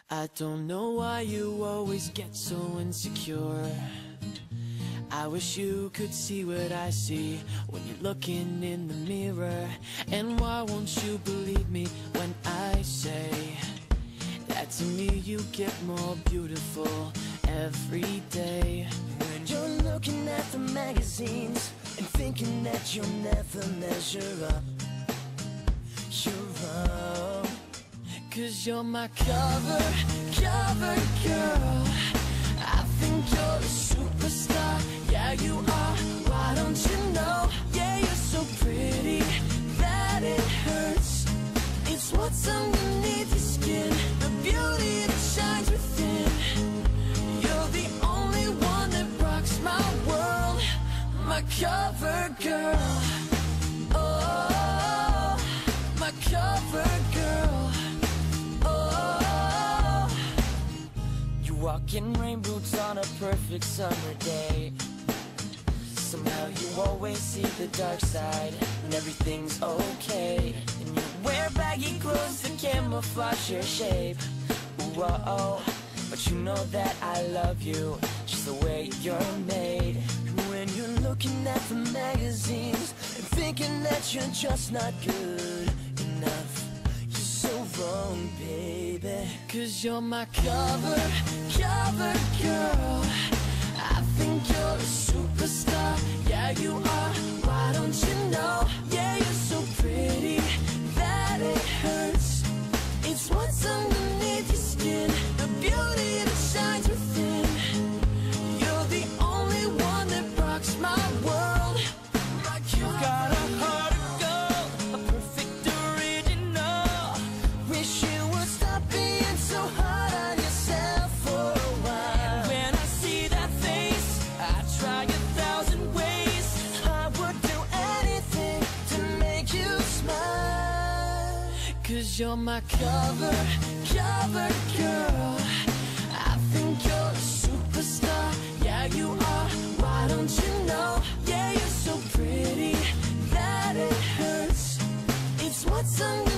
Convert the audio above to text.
I don't know why you always get so insecure. I wish you could see what I see when you're looking in the mirror. And why won't you believe me when I say that to me you get more beautiful every day? When you're looking at the magazines and thinking that you'll never measure up, you're wrong. 'Cause you're my cover girl. I think you're a superstar, yeah you are, why don't you know? Yeah, you're so pretty that it hurts. It's what's underneath your skin, the beauty that shines within. You're the only one that rocks my world, my cover girl. Oh, my cover girl. Oh, you walk in rain boots on a perfect summer day. Somehow you always see the dark side and everything's okay. And you wear baggy clothes to camouflage your shape. Whoa, but you know that I love you just the way you're made. When you're looking at the magazines and thinking that you're just not good enough, you're so wrong, baby. 'Cause you're my cover girl. I think you're a superstar, yeah you are, why don't you know? Yeah, you're so pretty that it hurts. It's what's underneath your skin, the beauty that shines within. You're the only one that rocks my world, my cover. Got a heart of gold, a perfect original. Wish you would stop being so hard on yourself for a while. When I see that face, I try 1,000 ways. I would do anything to make you smile. 'Cause you're my cover girl. I think you're a superstar, yeah you are, why don't you know? Yeah, you're so pretty that it hurts. It's what's under